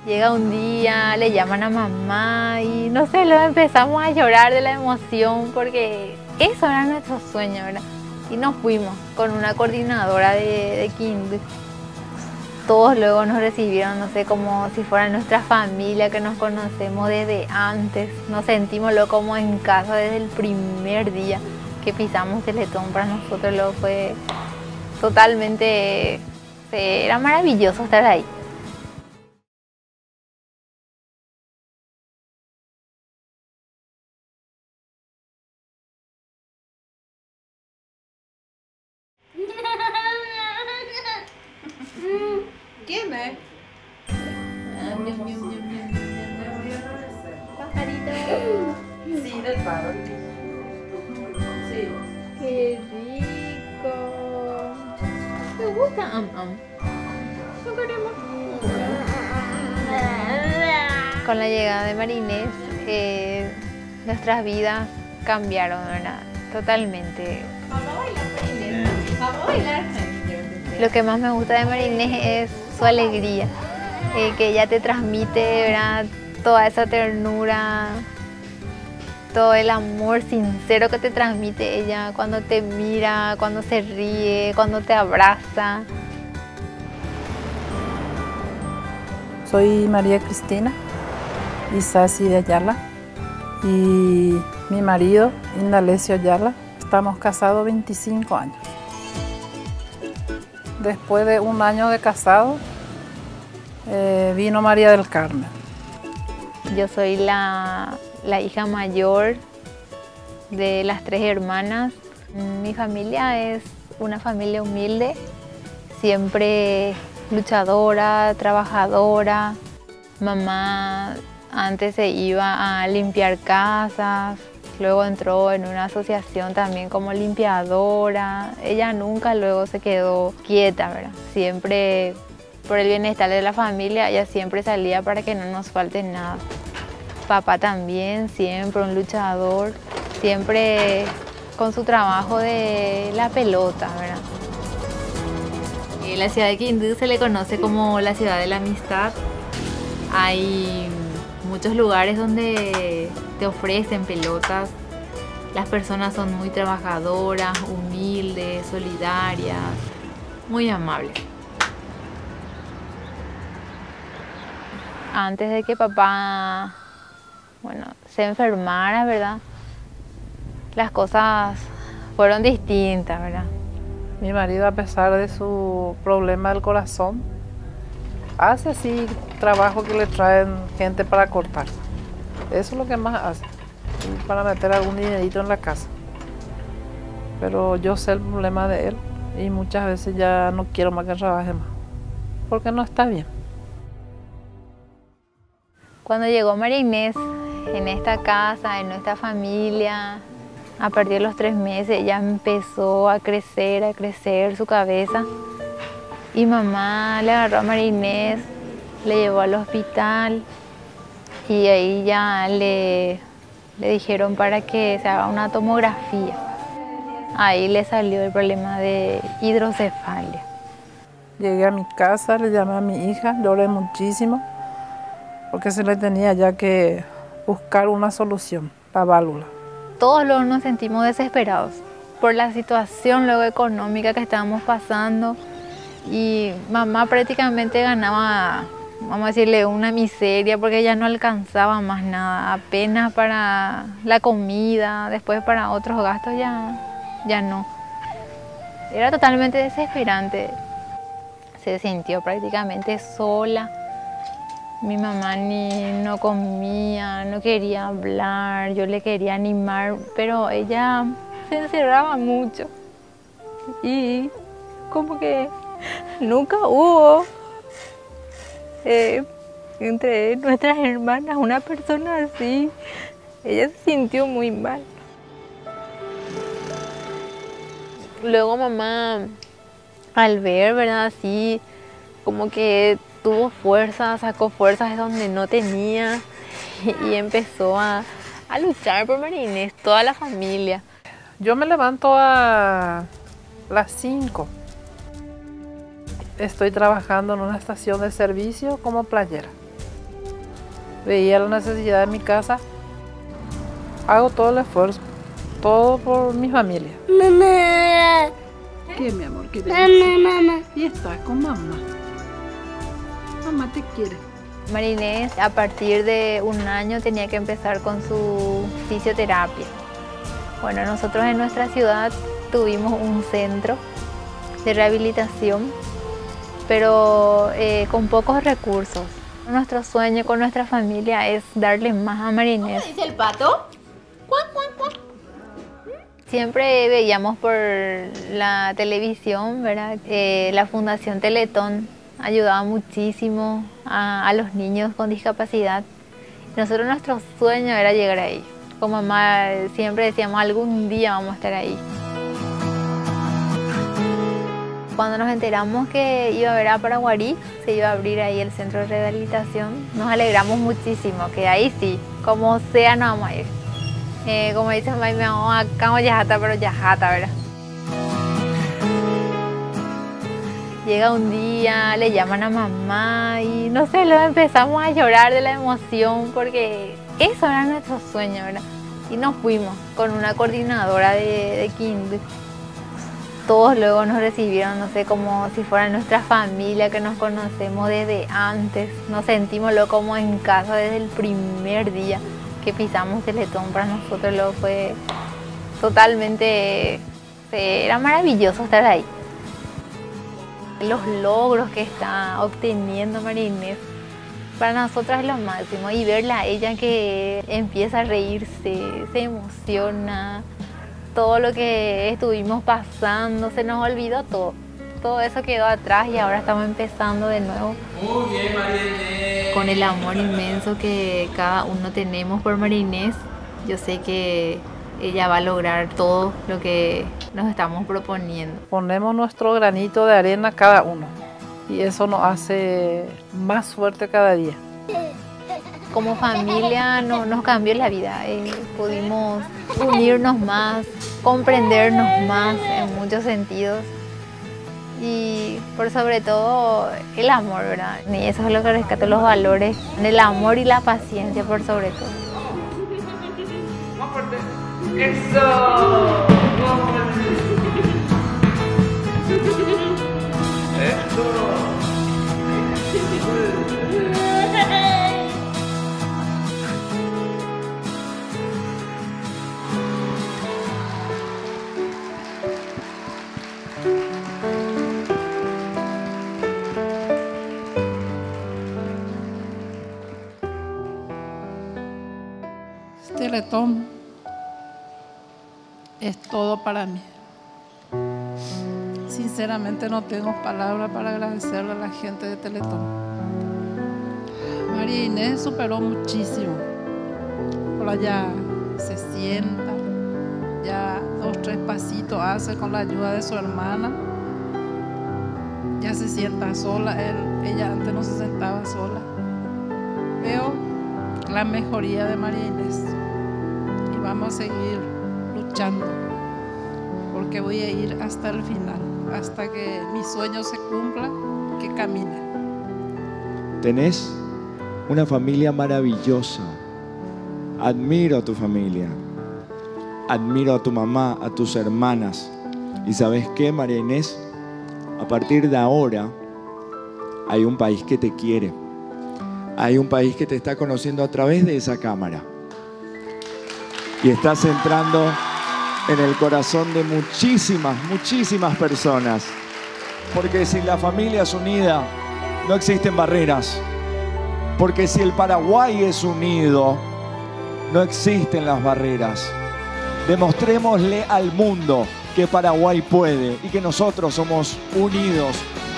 Llega un día, le llaman a mamá y no sé, luego empezamos a llorar de la emoción porque eso era nuestro sueño, ¿verdad? Y nos fuimos con una coordinadora de kinder. Todos luego nos recibieron, no sé, como si fuera nuestra familia, que nos conocemos desde antes. Nos sentimos luego como en casa desde el primer día que pisamos Teletón. Para nosotros luego fue totalmente, era maravilloso estar ahí. ¿Quién es? Pajarito. Sí, del paro. Sí. ¡Qué rico! ¿Te gusta? ¿No queremos? Con la llegada de Marinés, nuestras vidas cambiaron, ¿verdad? Totalmente. Vamos a bailar, Marinés. Vamos a bailar. Lo que más me gusta de Marinés es su alegría, que ella te transmite, ¿verdad? Toda esa ternura, todo el amor sincero que te transmite ella cuando te mira, cuando se ríe, cuando te abraza. Soy María Cristina Isasi de Ayala y mi marido, Indalecio Ayala. Estamos casados 25 años. Después de un año de casado, vino María del Carmen. Yo soy la hija mayor de las 3 hermanas. Mi familia es una familia humilde, siempre luchadora, trabajadora. Mamá antes se iba a limpiar casas, luego entró en una asociación también como limpiadora. Ella nunca luego se quedó quieta, ¿verdad? Siempre por el bienestar de la familia, ella siempre salía para que no nos falte nada. Papá también, siempre un luchador, siempre con su trabajo de la pelota, ¿verdad? La ciudad de Quindío se le conoce como la ciudad de la amistad. Hay muchos lugares donde te ofrecen pelotas. Las personas son muy trabajadoras, humildes, solidarias, muy amables. Antes de que papá, se enfermara, ¿verdad? Las cosas fueron distintas, ¿verdad? Mi marido, a pesar de su problema del corazón, hace así trabajo que le traen gente para cortar. Eso es lo que más hace, para meter algún dinerito en la casa. Pero yo sé el problema de él y muchas veces ya no quiero más que trabaje más, porque no está bien. Cuando llegó María Inés en esta casa, en nuestra familia, a partir de los 3 meses ya empezó a crecer su cabeza. Y mamá le agarró a María Inés, le llevó al hospital y ahí ya le dijeron para que se haga una tomografía. Ahí le salió el problema de hidrocefalia. Llegué a mi casa, le llamé a mi hija, lloré muchísimo, porque se le tenía ya que buscar una solución, la válvula. Todos luego nos sentimos desesperados por la situación luego económica que estábamos pasando y mamá prácticamente ganaba, vamos a decirle, una miseria porque ya no alcanzaba más nada, apenas para la comida, después para otros gastos ya no. Era totalmente desesperante, se sintió prácticamente sola. Mi mamá no comía, no quería hablar, yo le quería animar, pero ella se encerraba mucho. Y como que nunca hubo entre nuestras hermanas una persona así. Ella se sintió muy mal. Luego mamá, al ver, ¿verdad? Así como que tuvo fuerza, sacó fuerzas de donde no tenía y empezó a luchar por María Inés, toda la familia. Yo me levanto a las 5. Estoy trabajando en una estación de servicio como playera. veía la necesidad de mi casa, hago todo el esfuerzo, todo por mi familia. Mamá. ¿Qué, mi amor? ¿Qué te Mamá, dice? mamá. Y estás con mamá. Mamá te quiere. María Inés, a partir de 1 año, tenía que empezar con su fisioterapia. Bueno, nosotros en nuestra ciudad tuvimos un centro de rehabilitación, pero con pocos recursos. Nuestro sueño con nuestra familia es darle más a María Inés. ¿Cómo dice el pato? ¡Cuac, cuac, cuac! Siempre veíamos por la televisión, ¿verdad? La Fundación Teletón ayudaba muchísimo a los niños con discapacidad. Nosotros, nuestro sueño era llegar ahí. Con mamá siempre decíamos, algún día vamos a estar ahí. Cuando nos enteramos que iba a haber a Paraguarí, se iba a abrir ahí el centro de rehabilitación, nos alegramos muchísimo, que ahí sí, como sea, nos vamos a ir. Como dice mamá, me vamos acá, yajata, pero yajata, ¿verdad? Llega un día, le llaman a mamá y no sé, luego empezamos a llorar de la emoción porque eso era nuestro sueño, ¿verdad? Y nos fuimos con una coordinadora de kinder. Todos luego nos recibieron, no sé, como si fuera nuestra familia, que nos conocemos desde antes. Nos sentimos luego como en casa desde el primer día que pisamos Teletón. Para nosotros luego fue totalmente, era maravilloso estar ahí. Los logros que está obteniendo María Inés, para nosotros es lo máximo. Y verla a ella que empieza a reírse, se emociona. Todo lo que estuvimos pasando, se nos olvidó todo. Todo eso quedó atrás y ahora estamos empezando de nuevo. Muy bien, María Inés. Con el amor inmenso que cada uno tenemos por María Inés, yo sé que ella va a lograr todo lo que nos estamos proponiendo. Ponemos nuestro granito de arena cada uno y eso nos hace más fuerte cada día. Como familia nos cambió la vida, pudimos unirnos más, comprendernos más en muchos sentidos y por sobre todo el amor, ¿verdad? Y eso es lo que rescato, los valores, el amor y la paciencia por sobre todo. Más fuerte. ¡Eso! ¡Eso! Teletón es todo para mí. Sinceramente no tengo palabras para agradecerle a la gente de Teletón. María Inés superó muchísimo. Ahora ya se sienta, ya 2, 3 pasitos hace con la ayuda de su hermana. Ya se sienta sola, ella antes no se sentaba sola. Veo la mejoría de María Inés y vamos a seguir luchando porque voy a ir hasta el final, hasta que mi sueño se cumpla, que camine. Tenés una familia maravillosa. Admiro a tu familia, admiro a tu mamá, a tus hermanas. ¿Y sabes qué, María Inés? A partir de ahora hay un país que te quiere. Hay un país que te está conociendo a través de esa cámara. Y estás entrando en el corazón de muchísimas, muchísimas personas. Porque si la familia es unida, no existen barreras. Porque si el Paraguay es unido, no existen las barreras. Demostrémosle al mundo que Paraguay puede y que nosotros somos unidos.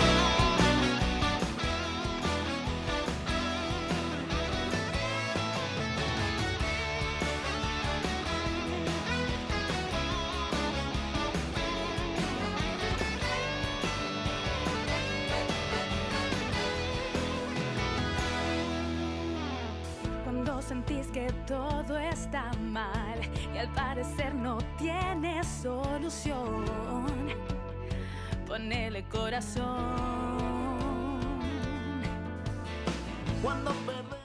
Cuando sentís que todo está mal y al parecer no tiene solución, ponele corazón. Cuando